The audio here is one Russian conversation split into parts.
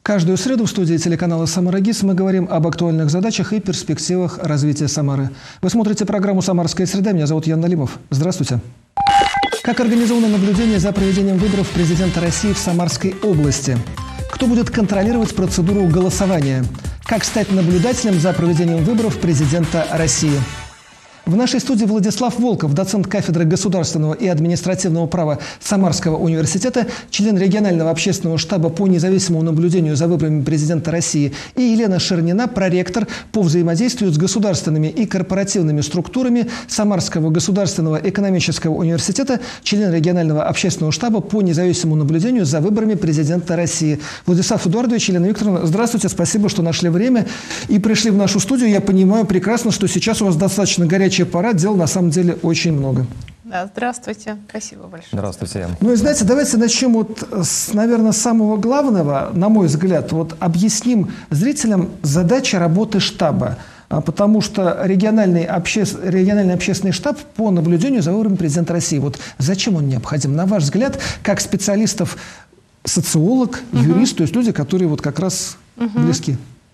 Каждую среду в студии телеканала «Самара ГИС» мы говорим об актуальных задачах и перспективах развития Самары. Вы смотрите программу «Самарская среда». Меня зовут Ян Налимов. Здравствуйте. Как организовано наблюдение за проведением выборов президента России в Самарской области? Кто будет контролировать процедуру голосования? Как стать наблюдателем за проведением выборов президента России? В нашей студии Владислав Волков, доцент кафедры государственного и административного права Самарского университета, член регионального общественного штаба по независимому наблюдению за выборами президента России, и Елена Шернина, проректор по взаимодействию с государственными и корпоративными структурами Самарского государственного экономического университета, член регионального общественного штаба по независимому наблюдению за выборами президента России. Владислав Эдуардович, Елена Викторовна, здравствуйте, спасибо, что нашли время и пришли в нашу студию. Я понимаю прекрасно, что сейчас у вас достаточно горячий аппарат, дел на самом деле очень много. Да, здравствуйте. Спасибо большое. Здравствуйте, Ян. Ну и знаете, давайте начнем наверное, с самого главного, на мой взгляд. Объясним зрителям задачи работы штаба. Потому что региональный общественный штаб по наблюдению за выборами президента России. Зачем он необходим? На ваш взгляд, как специалистов, социолог, юрист, то есть люди, которые как раз близки.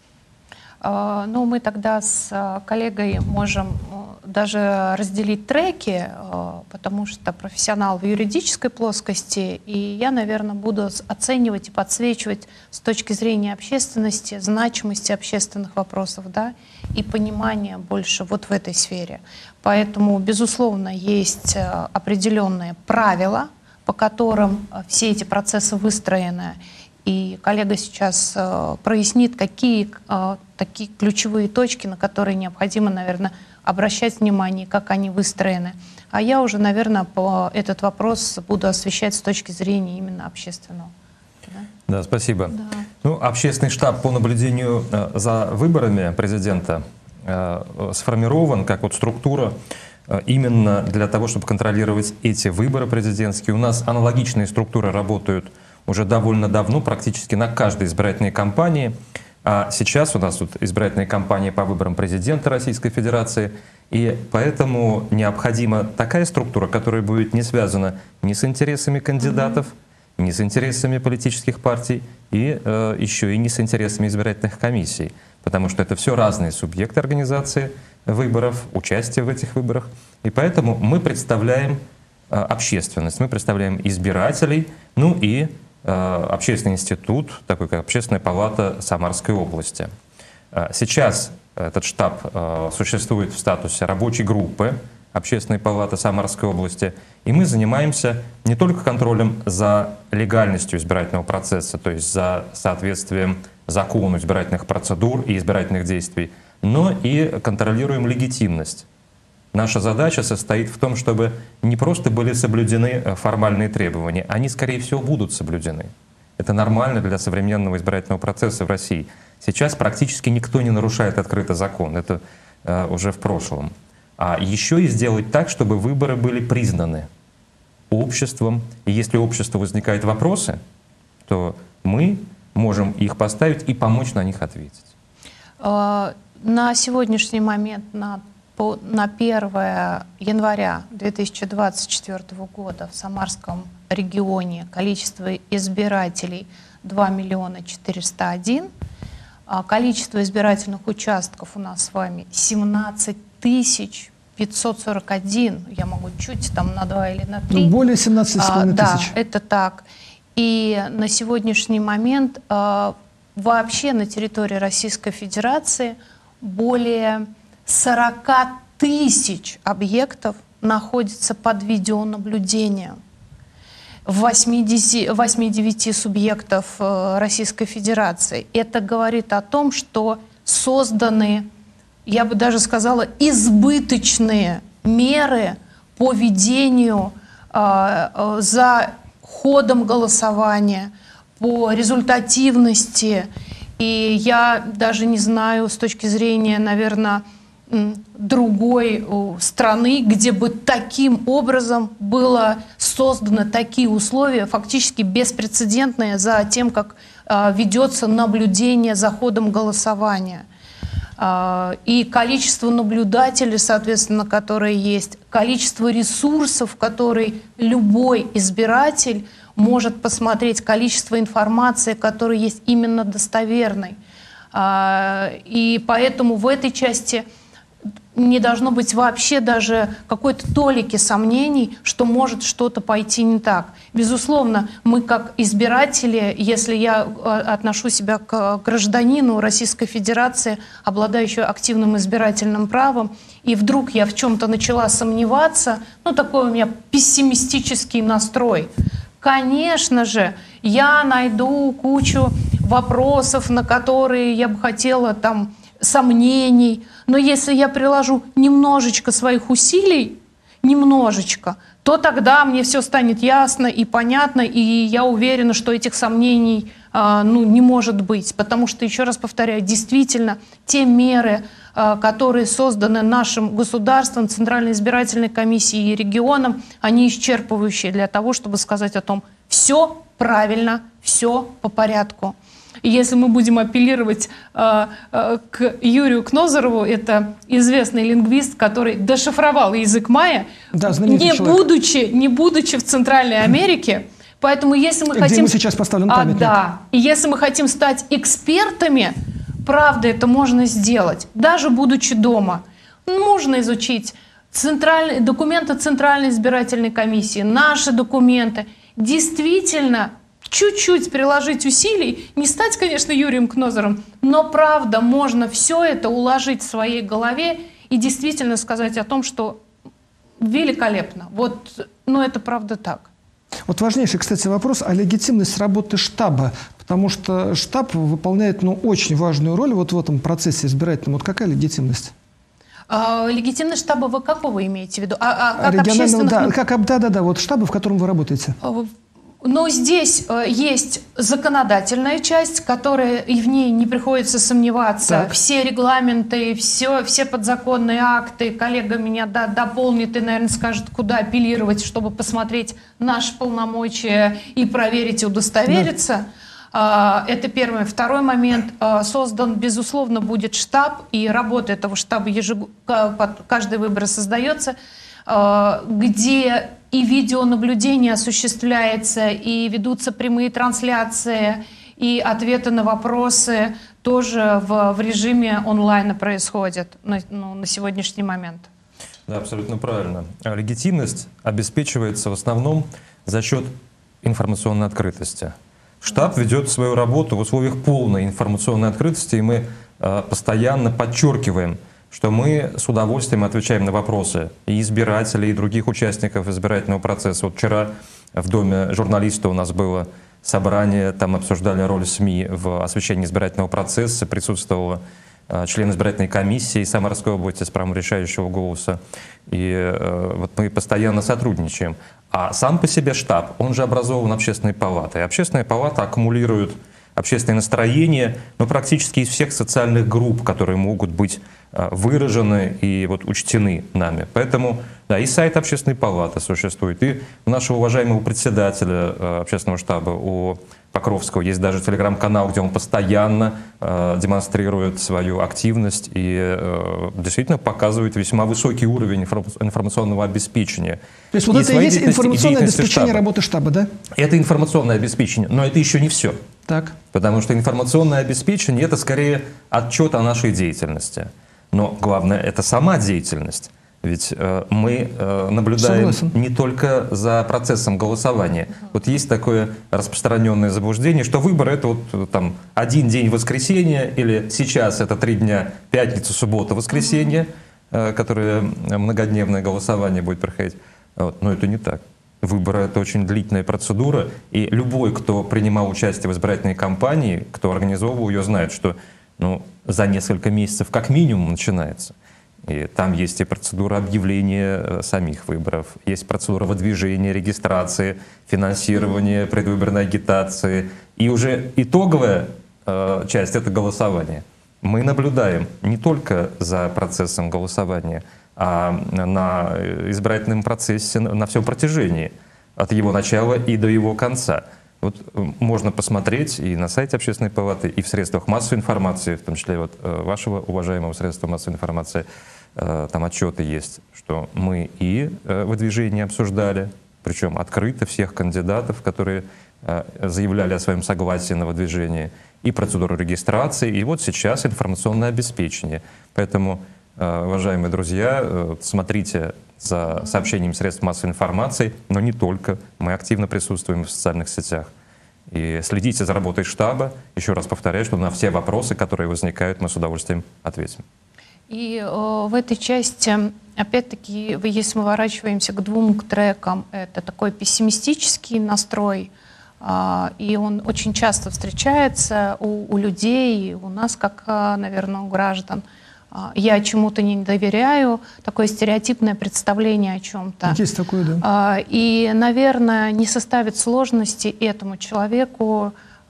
Ну, мы тогда с коллегой можем даже разделить треки, потому что профессионал в юридической плоскости, и я, наверное, буду оценивать и подсвечивать с точки зрения общественности, значимости общественных вопросов, да, и понимания больше в этой сфере. Поэтому, безусловно, есть определенные правила, по которым все эти процессы выстроены. И коллега сейчас прояснит, какие такие ключевые точки, на которые необходимо, наверное, обращать внимание, как они выстроены. А я уже, наверное, этот вопрос буду освещать с точки зрения именно общественного. Да, спасибо. Да. Ну, общественный штаб по наблюдению за выборами президента сформирован как структура именно для того, чтобы контролировать эти выборы президентские. У нас аналогичные структуры работают уже довольно давно, практически на каждой избирательной кампании. А сейчас у нас избирательная кампания по выборам президента Российской Федерации, и поэтому необходима такая структура, которая будет не связана ни с интересами кандидатов, ни с интересами политических партий, и еще и не с интересами избирательных комиссий, потому что это все разные субъекты организации выборов, участия в этих выборах. И поэтому мы представляем общественность, мы представляем избирателей, ну и общественный институт, такой как Общественная палата Самарской области. Сейчас этот штаб существует в статусе рабочей группы Общественной палаты Самарской области, и мы занимаемся не только контролем за легальностью избирательного процесса, то есть за соответствием закону избирательных процедур и избирательных действий, но и контролируем легитимность. Наша задача состоит в том, чтобы не просто были соблюдены формальные требования, они, скорее всего, будут соблюдены. Это нормально для современного избирательного процесса в России. Сейчас практически никто не нарушает открыто закон, это уже в прошлом. А еще и сделать так, чтобы выборы были признаны обществом. И если у общества возникают вопросы, то мы можем их поставить и помочь на них ответить. На сегодняшний момент, на 1 января 2024 года в Самарском регионе количество избирателей 2 401 000, а количество избирательных участков у нас с вами 17 541, я могу чуть на 2 или на 3. Более 17,5 да, тысяч. Это так. И на сегодняшний момент вообще на территории Российской Федерации более 40 тысяч объектов находятся под видеонаблюдением. 8-9 субъектов Российской Федерации. Это говорит о том, что созданы, я бы даже сказала, избыточные меры по ведению за ходом голосования, по результативности. И я даже не знаю с точки зрения, наверное, другой страны, где бы таким образом было созданы такие условия, фактически беспрецедентные за тем, как ведется наблюдение за ходом голосования. И количество наблюдателей, соответственно, которые есть, количество ресурсов, которые любой избиратель может посмотреть количество информации, которая есть именно достоверной. И поэтому в этой части не должно быть вообще даже какой-то толики сомнений, что может что-то пойти не так. Безусловно, мы как избиратели, если я отношу себя к гражданину Российской Федерации, обладающему активным избирательным правом, и вдруг я в чем-то начала сомневаться, ну такой у меня пессимистический настрой, конечно же, я найду кучу вопросов, на которые я бы хотела там сомнений, но если я приложу немножечко своих усилий, немножечко, то тогда мне все станет ясно и понятно, и я уверена, что этих сомнений не может быть. Потому что, еще раз повторяю, действительно, те меры, которые созданы нашим государством, Центральной избирательной комиссией и регионом, они исчерпывающие для того, чтобы сказать о том, все правильно, все по порядку. И если мы будем апеллировать к Юрию Кнозорову, это известный лингвист, который дешифровал язык майя, да, не будучи в Центральной Америке, поэтому если мы хотим... мы сейчас поставлен памятник. Да, и если мы хотим стать экспертами, правда, это можно сделать, даже будучи дома. Можно изучить документы Центральной избирательной комиссии, наши документы. Действительно, чуть-чуть приложить усилий, не стать, конечно, Юрием Кнозером, но правда, можно все это уложить в своей голове и действительно сказать о том, что великолепно. Это правда так. Вот важнейший, кстати, вопрос о легитимности работы штаба, потому что штаб выполняет очень важную роль вот в этом процессе избирательном. Вот какая легитимность? Легитимность штаба вы какого имеете в виду? Да, вот штаба, в котором вы работаете. Но здесь есть законодательная часть, которая и в ней не приходится сомневаться. Так. Все регламенты, все подзаконные акты. Коллега меня дополнит и, наверное, скажет, куда апеллировать, чтобы посмотреть наши полномочия и проверить и удостовериться. Да. Это первый. Второй момент. Создан, безусловно, будет штаб, и работа этого штаба каждый выбор создается, где и видеонаблюдение осуществляется, и ведутся прямые трансляции, и ответы на вопросы тоже в режиме онлайна происходят на сегодняшний момент. Да, абсолютно правильно. Легитимность обеспечивается в основном за счет информационной открытости. Штаб ведет свою работу в условиях полной информационной открытости, и мы постоянно подчеркиваем, что мы с удовольствием отвечаем на вопросы и избирателей, и других участников избирательного процесса. Вот вчера в Доме журналиста у нас было собрание, там обсуждали роль СМИ в освещении избирательного процесса, присутствовал член избирательной комиссии Самарской области с правом решающего голоса. И вот мы постоянно сотрудничаем. А сам по себе штаб, он же образован общественной палатой. И общественная палата аккумулирует общественное настроение, но практически из всех социальных групп, которые могут быть выражены и учтены нами. Поэтому да, и сайт общественной палаты существует, и у нашего уважаемого председателя общественного штаба, у Покровского, есть даже телеграм-канал, где он постоянно демонстрирует свою активность и действительно показывает весьма высокий уровень информационного обеспечения. То есть это и есть информационное обеспечение работы штаба, да? Это информационное обеспечение, но это еще не все. Так. Потому что информационное обеспечение — это скорее отчет о нашей деятельности. Но главное — это сама деятельность. Ведь мы наблюдаем не только за процессом голосования. Вот есть такое распространенное заблуждение, что выборы — это там один день воскресенья, или сейчас это 3 дня, пятница, суббота, воскресенье, которое многодневное голосование будет проходить. Но это не так. Выборы — это очень длительная процедура, и любой, кто принимал участие в избирательной кампании, кто организовывал ее, знает, что за несколько месяцев как минимум начинается. И там есть и процедура объявления самих выборов, есть процедура выдвижения, регистрации, финансирования, предвыборной агитации. И уже итоговая часть — это голосование. Мы наблюдаем не только за процессом голосования, а на избирательном процессе на всем протяжении, от его начала и до его конца. Вот можно посмотреть и на сайте Общественной палаты, и в средствах массовой информации, в том числе вашего уважаемого средства массовой информации, там отчеты есть, что мы и выдвижение обсуждали причем открыто всех кандидатов, которые заявляли о своем согласии на выдвижение, и процедуру регистрации, и вот сейчас информационное обеспечение. Поэтому, уважаемые друзья, смотрите за сообщениями средств массовой информации, но не только. Мы активно присутствуем в социальных сетях. И следите за работой штаба. Еще раз повторяю, что на все вопросы, которые возникают, мы с удовольствием ответим. И в этой части, опять-таки, если мы ворачиваемся к двум трекам, это такой пессимистический настрой, и он очень часто встречается у людей, у нас, как, наверное, у граждан. Я чему-то не доверяю, такое стереотипное представление о чем-то. Есть такое, да. И, наверное, не составит сложности этому человеку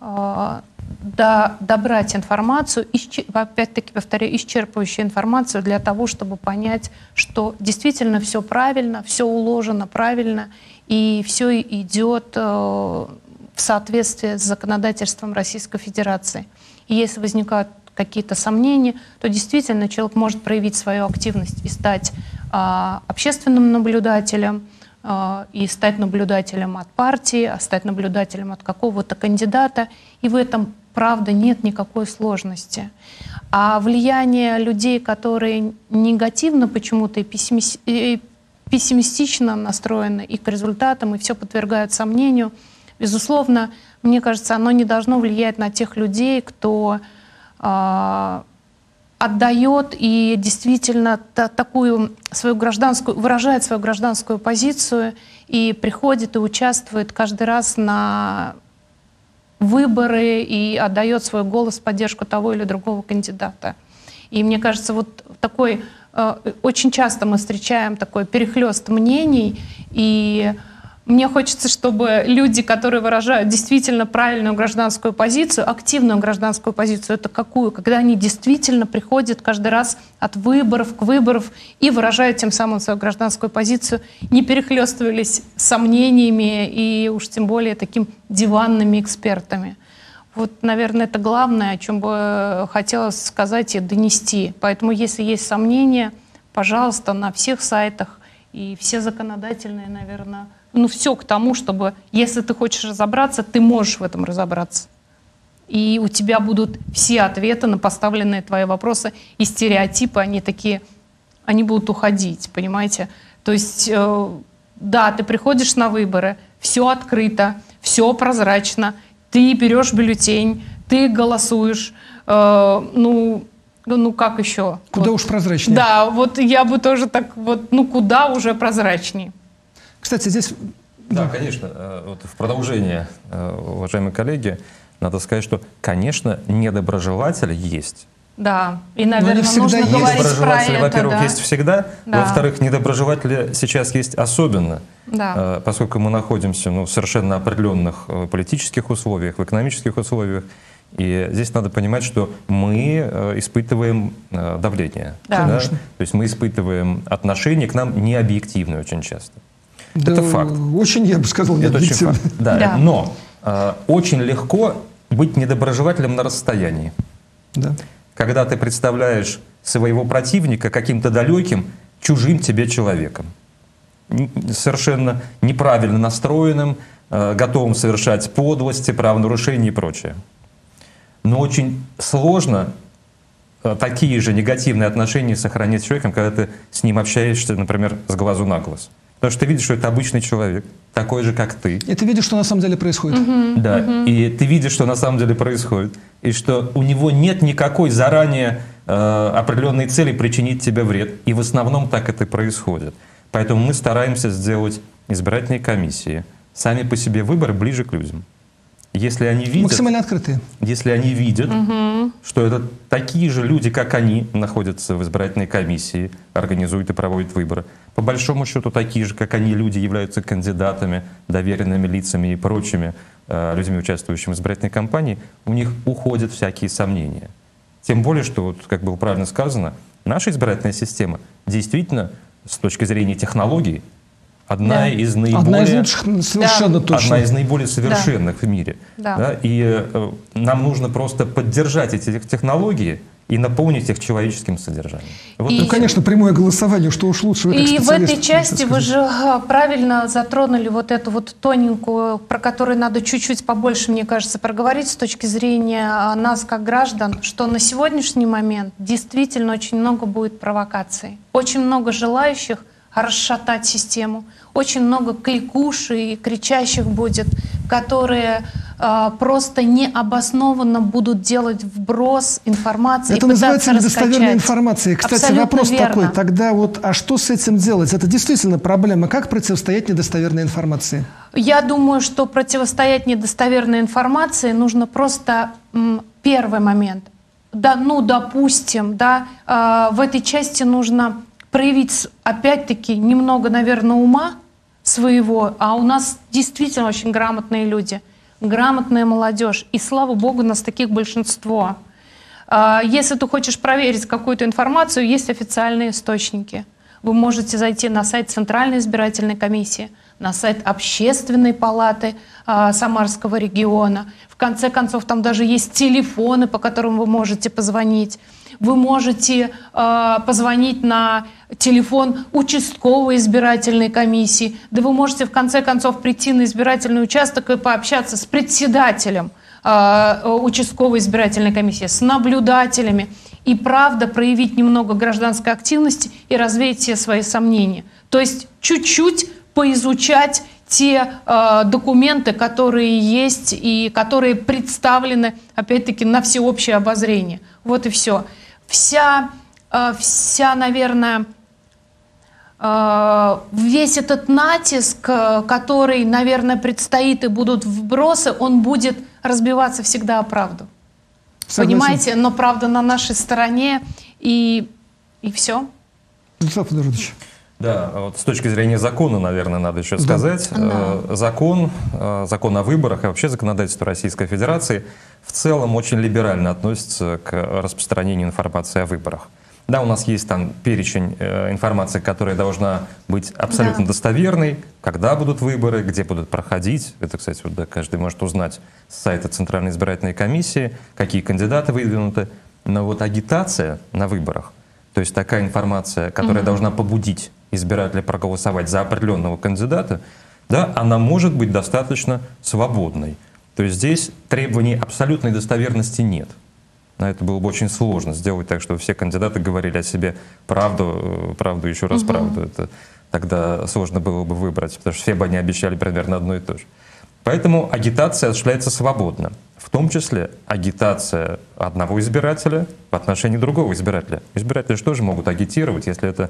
добрать информацию, опять-таки повторяю, исчерпывающую информацию для того, чтобы понять, что действительно все правильно, все уложено правильно, и все идет в соответствии с законодательством Российской Федерации. И если возникают какие-то сомнения, то действительно человек может проявить свою активность и стать общественным наблюдателем, и стать наблюдателем от партии, стать наблюдателем от какого-то кандидата. И в этом, правда, нет никакой сложности. А влияние людей, которые негативно почему-то и пессимистично настроены и к результатам, и все подвергают сомнению, безусловно, мне кажется, оно не должно влиять на тех людей, кто отдает и действительно такую свою гражданскую, выражает свою гражданскую позицию и приходит и участвует каждый раз на выборы и отдает свой голос в поддержку того или другого кандидата. И мне кажется, вот такой, очень часто мы встречаем такой перехлёст мнений, и мне хочется, чтобы люди, которые выражают действительно правильную гражданскую позицию, активную гражданскую позицию, это какую? Когда они действительно приходят каждый раз от выборов к выборам и выражают тем самым свою гражданскую позицию, не перехлёстывались сомнениями и уж тем более таким диванными экспертами. Вот, наверное, это главное, о чем бы хотелось сказать и донести. Поэтому, если есть сомнения, пожалуйста, на всех сайтах и все законодательные, наверное, все к тому, чтобы, если ты хочешь разобраться, ты можешь в этом разобраться. И у тебя будут все ответы на поставленные твои вопросы, и стереотипы, они будут уходить, понимаете? То есть, да, ты приходишь на выборы, все открыто, все прозрачно, ты берешь бюллетень, ты голосуешь, как еще? Куда уж прозрачнее. Да, вот я бы тоже так, куда уже прозрачнее. Кстати, здесь... Да, конечно. Вот в продолжение, уважаемые коллеги, надо сказать, что, конечно, недоброжелатели есть. Да, и, наверное, нужно говорить про это. Во-первых, есть всегда. Да. Во-вторых, недоброжелатели сейчас есть особенно. Да. Поскольку мы находимся в совершенно определенных политических условиях, в экономических условиях. И здесь надо понимать, что мы испытываем давление. Да. Да? То есть мы испытываем отношение к нам необъективное очень часто. Да, это факт. Очень, я бы сказал, необъективно. Да. Да. Но очень легко быть недоброжелателем на расстоянии. Да. Когда ты представляешь своего противника каким-то далеким, чужим тебе человеком. Совершенно неправильно настроенным, готовым совершать подлости, правонарушения и прочее. Но очень сложно такие же негативные отношения сохранить с человеком, когда ты с ним общаешься, например, с глазу на глаз. Потому что ты видишь, что это обычный человек, такой же, как ты. И ты видишь, что на самом деле происходит. Да, и ты видишь, что на самом деле происходит. И что у него нет никакой заранее определенной цели причинить тебе вред. И в основном так это и происходит. Поэтому мы стараемся сделать избирательные комиссии. Сами по себе выборы ближе к людям. Если они видят, максимально открытые. Если они видят, что это такие же люди, как они, находятся в избирательной комиссии, организуют и проводят выборы. По большому счету, такие же, как они, люди являются кандидатами, доверенными лицами и прочими людьми, участвующими в избирательной кампании, у них уходят всякие сомнения. Тем более, что, вот, как было правильно сказано, наша избирательная система действительно, с точки зрения технологий, одна из наиболее совершенных в мире. Да. Да? И нам нужно просто поддержать эти технологии и наполнить их человеческим содержанием. Вот ну, конечно, прямое голосование, что уж лучше. И в этой части вы же правильно затронули вот эту вот тоненькую, про которую надо чуть-чуть побольше, мне кажется, проговорить с точки зрения нас как граждан, что на сегодняшний момент действительно очень много будет провокаций. Очень много желающих расшатать систему, очень много кликуш и кричащих будет, которые просто необоснованно будут делать вброс информации. Это и называется пытаться недостоверная раскачать. информация. Кстати, Абсолютно вопрос верно. такой, тогда вот, а что с этим делать? Это действительно проблема. Как противостоять недостоверной информации? Я думаю, что противостоять недостоверной информации нужно просто первый момент. Да, ну, допустим, да, в этой части нужно проявить, опять-таки, немного, наверное, ума своего, а у нас действительно очень грамотные люди, грамотная молодежь, и слава богу, у нас таких большинство. Если ты хочешь проверить какую-то информацию, есть официальные источники. Вы можете зайти на сайт Центральной избирательной комиссии, на сайт Общественной палаты Самарского региона. В конце концов, там даже есть телефоны, по которым вы можете позвонить. Вы можете позвонить на телефон участковой избирательной комиссии. Да вы можете в конце концов прийти на избирательный участок и пообщаться с председателем участковой избирательной комиссии, с наблюдателями. И правда проявить немного гражданской активности и развеять все свои сомнения. То есть чуть-чуть поизучать те документы, которые есть и которые представлены, опять-таки, на всеобщее обозрение. Вот и все. Вся, наверное, весь этот натиск, который, наверное, предстоит и будут вбросы, он будет разбиваться всегда о правду. Согласен. Понимаете? Но правда на нашей стороне, и все. Владислав Эдуардович. Да, вот с точки зрения закона, наверное, надо еще сказать. Да. Закон о выборах и вообще законодательство Российской Федерации в целом очень либерально относится к распространению информации о выборах. Да, у нас есть там перечень информации, которая должна быть абсолютно достоверной, когда будут выборы, где будут проходить. Это, кстати, вот, да, каждый может узнать с сайта Центральной избирательной комиссии, какие кандидаты выдвинуты. Но вот агитация на выборах, то есть такая информация, которая должна побудить избирателя проголосовать за определенного кандидата, да, она может быть достаточно свободной. То есть здесь требований абсолютной достоверности нет. На это было бы очень сложно сделать так, чтобы все кандидаты говорили о себе правду, еще раз правду. Это тогда сложно было бы выбрать, потому что все бы они обещали примерно одно и то же. Поэтому агитация осуществляется свободно. В том числе агитация одного избирателя в отношении другого избирателя. Избиратели же тоже могут агитировать, если это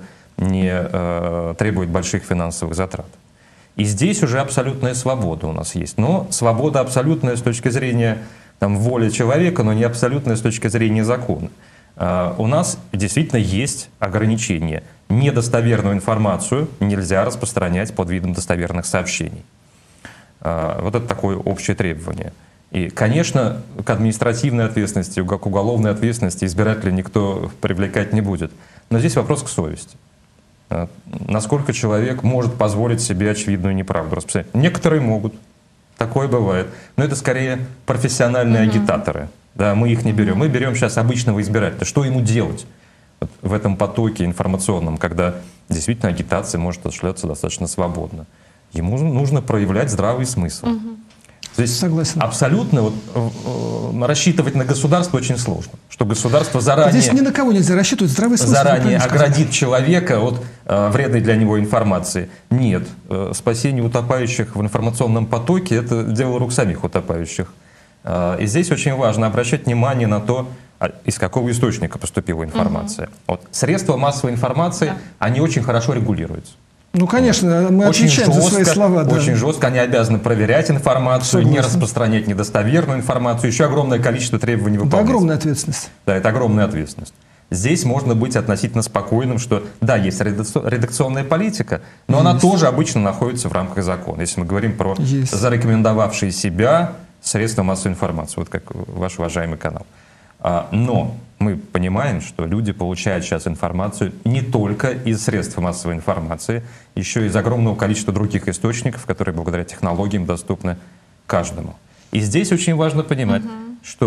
не требует больших финансовых затрат. И здесь уже абсолютная свобода у нас есть. Но свобода абсолютная с точки зрения воли человека, но не абсолютная с точки зрения закона. У нас действительно есть ограничения. Недостоверную информацию нельзя распространять под видом достоверных сообщений. Вот это такое общее требование. И, конечно, к административной ответственности, к уголовной ответственности избирателя никто привлекать не будет. Но здесь вопрос к совести. Насколько человек может позволить себе очевидную неправду распространять? Некоторые могут, такое бывает. Но это скорее профессиональные агитаторы. Да, мы их не берем. Мы берем сейчас обычного избирателя. Что ему делать вот в этом потоке информационном, когда действительно агитация может осуществляться достаточно свободно? Ему нужно проявлять здравый смысл. Здесь Согласен. абсолютно рассчитывать на государство очень сложно. Что государство заранее... Здесь ни на кого нельзя рассчитывать, здравый смысл. Заранее оградит человека от вредной для него информации. Нет. Спасение утопающих в информационном потоке — это дело рук самих утопающих. И здесь очень важно обращать внимание на то, из какого источника поступила информация. Вот. Средства массовой информации, они очень хорошо регулируются. Ну, конечно, мы очень отвечаем жестко, за свои слова. Да. Очень жестко они обязаны проверять информацию, не распространять недостоверную информацию. Еще огромное количество требований выполняется. Это огромная ответственность. Да, это огромная ответственность. Здесь можно быть относительно спокойным, что да, есть редакционная политика, но она тоже обычно находится в рамках закона. Если мы говорим про зарекомендовавшие себя средства массовой информации, вот как ваш уважаемый канал. Но мы понимаем, что люди получают сейчас информацию не только из средств массовой информации, еще и из огромного количества других источников, которые благодаря технологиям доступны каждому. И здесь очень важно понимать, что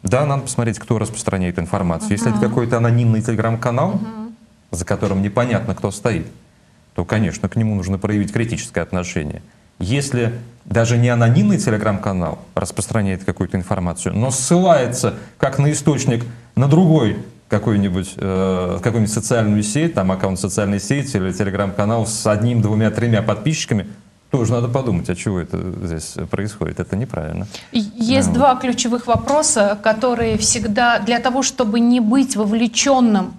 Да, надо посмотреть, кто распространяет информацию. Если это какой-то анонимный телеграм-канал, за которым непонятно, кто стоит, то, конечно, к нему нужно проявить критическое отношение. Если даже не анонимный телеграм-канал распространяет какую-то информацию, но ссылается как на источник на другой какую-нибудь социальную сеть, там аккаунт социальной сети или телеграм-канал с одним, двумя, тремя подписчиками, тоже надо подумать, а чего это здесь происходит. Это неправильно. Есть два ключевых вопроса, которые всегда для того, чтобы не быть вовлеченным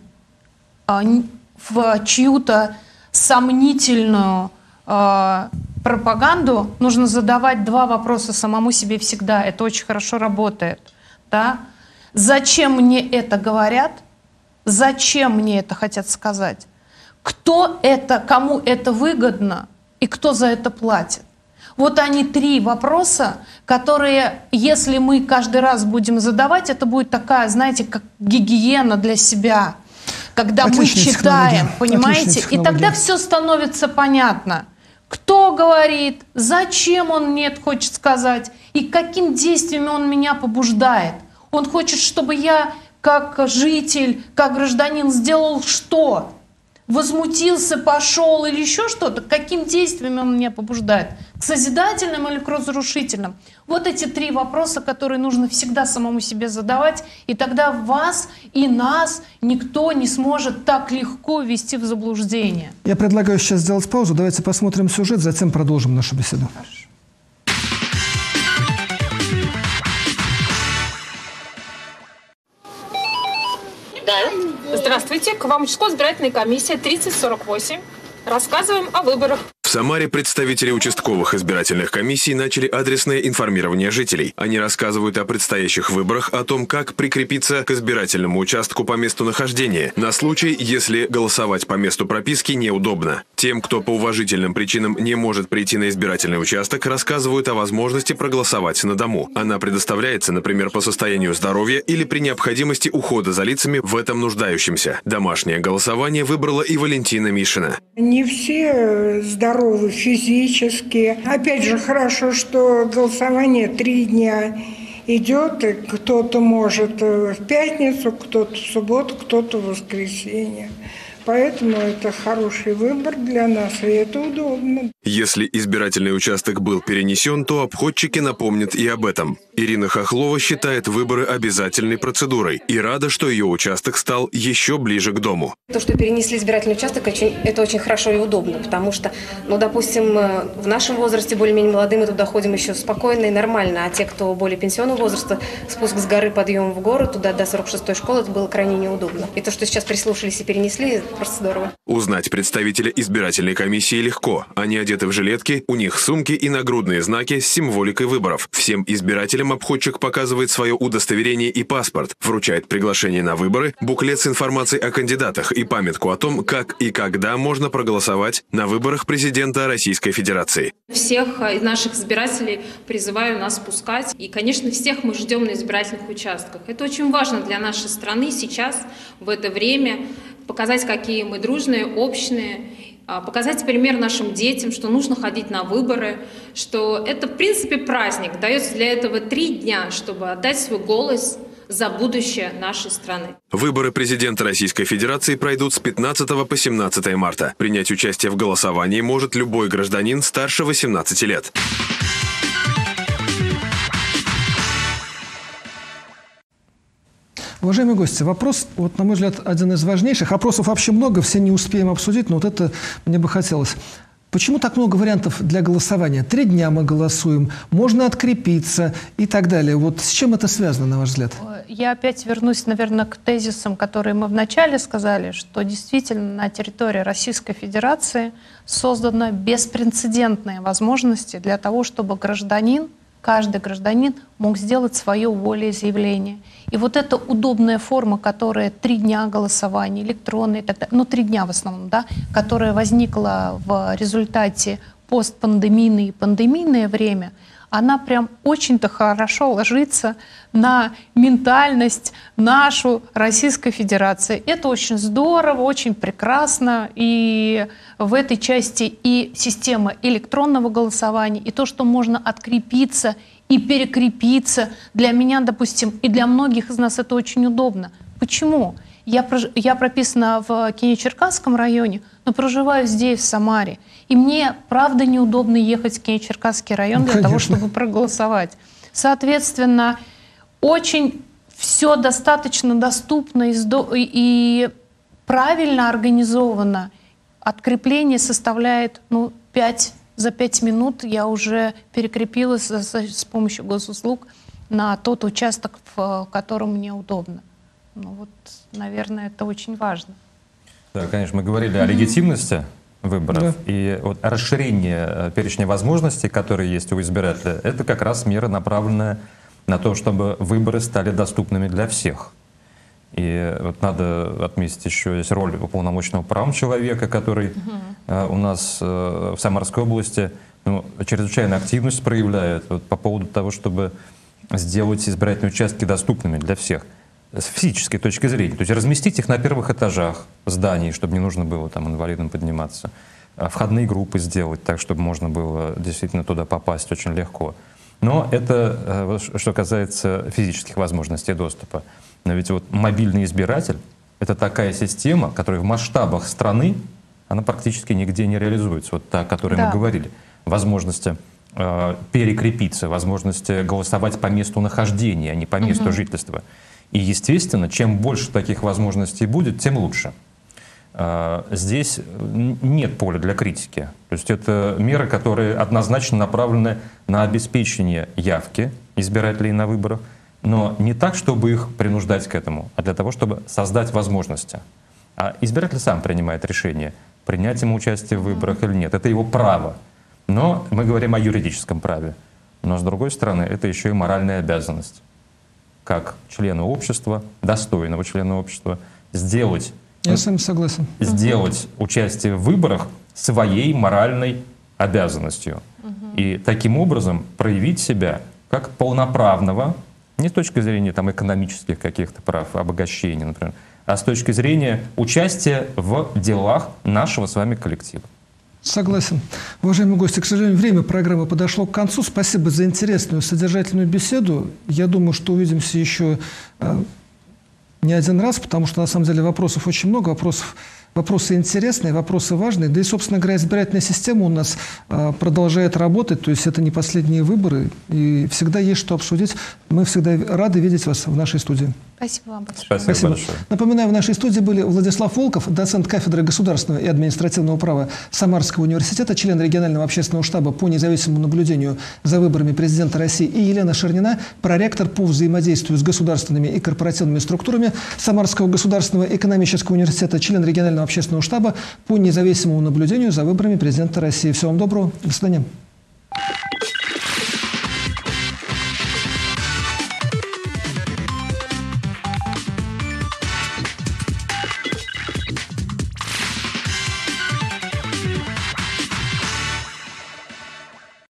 в чью-то сомнительную пропаганду, нужно задавать два вопроса самому себе всегда. Это очень хорошо работает. Да? Зачем мне это говорят? Зачем мне это хотят сказать? Кто это, кому это выгодно и кто за это платит? Вот они три вопроса, которые, если мы каждый раз будем задавать, это будет такая, знаете, как гигиена для себя, когда мы читаем, понимаете? И тогда все становится понятно. Кто говорит, зачем он мне это хочет сказать и каким действием он меня побуждает. Он хочет, чтобы я, как житель, как гражданин, сделал что? Возмутился, пошел или еще что-то? Каким действием он меня побуждает? К созидательным или к разрушительным? Вот эти три вопроса, которые нужно всегда самому себе задавать, и тогда вас и нас никто не сможет так легко ввести в заблуждение. Я предлагаю сейчас сделать паузу. Давайте посмотрим сюжет, затем продолжим нашу беседу. Хорошо. Здравствуйте, к вам участковая избирательная комиссия 3048. Рассказываем о выборах. В Самаре представители участковых избирательных комиссий начали адресное информирование жителей. Они рассказывают о предстоящих выборах, о том, как прикрепиться к избирательному участку по месту нахождения, на случай, если голосовать по месту прописки неудобно. Тем, кто по уважительным причинам не может прийти на избирательный участок, рассказывают о возможности проголосовать на дому. Она предоставляется, например, по состоянию здоровья или при необходимости ухода за лицами в этом нуждающимся. Домашнее голосование выбрала и Валентина Мишина. Не все здоровы физически. Опять же, хорошо, что голосование 3 дня идет, и кто-то может в пятницу, кто-то в субботу, кто-то в воскресенье. Поэтому это хороший выбор для нас, и это удобно. Если избирательный участок был перенесен, то обходчики напомнят и об этом. Ирина Хохлова считает выборы обязательной процедурой и рада, что ее участок стал еще ближе к дому. То, что перенесли избирательный участок, это очень хорошо и удобно, потому что, допустим, в нашем возрасте, более-менее молодым, мы туда ходим еще спокойно и нормально, а те, кто более пенсионного возраста, спуск с горы, подъем в гору, туда до 46-й школы, это было крайне неудобно. И то, что сейчас прислушались и перенесли, просто здорово. Узнать представителя избирательной комиссии легко. Они одеты в жилетки, у них сумки и нагрудные знаки с символикой выборов. Всем избирателям обходчик показывает свое удостоверение и паспорт, вручает приглашение на выборы, буклет с информацией о кандидатах и памятку о том, как и когда можно проголосовать на выборах президента Российской Федерации. Всех наших избирателей призываю нас пускать. И, конечно, всех мы ждем на избирательных участках. Это очень важно для нашей страны сейчас, в это время, показать, какие мы дружные, общие, показать пример нашим детям, что нужно ходить на выборы, что это, в принципе, праздник. Дается для этого 3 дня, чтобы отдать свой голос за будущее нашей страны. Выборы президента Российской Федерации пройдут с 15 по 17 марта. Принять участие в голосовании может любой гражданин старше 18 лет. Уважаемые гости, вопрос, вот, на мой взгляд, один из важнейших. Вопросов вообще много, все не успеем обсудить, но вот это мне бы хотелось. Почему так много вариантов для голосования? 3 дня мы голосуем, можно открепиться и так далее. Вот с чем это связано, на ваш взгляд? Я опять вернусь, наверное, к тезисам, которые мы вначале сказали, что действительно на территории Российской Федерации созданы беспрецедентные возможности для того, чтобы каждый гражданин мог сделать свое волеизъявление. И вот эта удобная форма, которая 3 дня голосования, электронные, 3 дня в основном, да, которая возникла в результате постпандемийное и пандемийное время, она прям очень-то хорошо ложится на ментальность нашу Российской Федерации. Это очень здорово, очень прекрасно. И в этой части и система электронного голосования, и то, что можно открепиться и перекрепиться. Для меня, допустим, и для многих из нас это очень удобно. Почему? Я прописана в Кенечеркасском районе, но проживаю здесь, в Самаре. И мне, правда, неудобно ехать в Кенечеркасский район для того, чтобы проголосовать. Соответственно, очень все достаточно доступно и правильно организовано. Открепление составляет за 5 минут я уже перекрепилась с помощью госуслуг на тот участок, в котором мне удобно. Наверное, это очень важно. Да, конечно, мы говорили о легитимности выборов. Да. И вот расширение перечня возможностей, которые есть у избирателя, это как раз мера, направленная на то, чтобы выборы стали доступными для всех. И вот надо отметить еще есть роль уполномоченного прав человека, который у нас в Самарской области чрезвычайно активность проявляет по поводу того, чтобы сделать избирательные участки доступными для всех с физической точки зрения. То есть разместить их на первых этажах зданий, чтобы не нужно было там инвалидам подниматься. Входные группы сделать так, чтобы можно было действительно туда попасть очень легко. Но это что касается физических возможностей доступа. Но ведь вот мобильный избиратель — это такая система, которая в масштабах страны, она практически нигде не реализуется. Вот та, о которой мы говорили. Возможности перекрепиться, возможности голосовать по месту нахождения, а не по месту жительства. И, естественно, чем больше таких возможностей будет, тем лучше. Здесь нет поля для критики. То есть это меры, которые однозначно направлены на обеспечение явки избирателей на выборах, но не так, чтобы их принуждать к этому, а для того, чтобы создать возможности. А избиратель сам принимает решение, принять ему участие в выборах или нет. Это его право. Но мы говорим о юридическом праве. Но, с другой стороны, это еще и моральная обязанность. Как члена общества, достойного члена общества, сделать Я с вами согласен. Сделать участие в выборах своей моральной обязанностью. И таким образом проявить себя как полноправного, не с точки зрения там, экономических каких-то прав, обогащения, например, а с точки зрения участия в делах нашего с вами коллектива. Согласен. Уважаемые гости, к сожалению, время программы подошло к концу. Спасибо за интересную, содержательную беседу. Я думаю, что увидимся еще не один раз, потому что, на самом деле, вопросов очень много, вопросы интересные, вопросы важные. Да и, собственно говоря, избирательная система у нас продолжает работать, то есть это не последние выборы, и всегда есть что обсудить. Мы всегда рады видеть вас в нашей студии. Спасибо вам большое. Спасибо большое. Напоминаю, в нашей студии были Владислав Волков, доцент кафедры государственного и административного права Самарского университета, член регионального общественного штаба по независимому наблюдению за выборами президента России, и Елена Шернина, проректор по взаимодействию с государственными и корпоративными структурами Самарского государственного экономического университета, член регионального общественного штаба по независимому наблюдению за выборами президента России. Всего вам доброго. До свидания.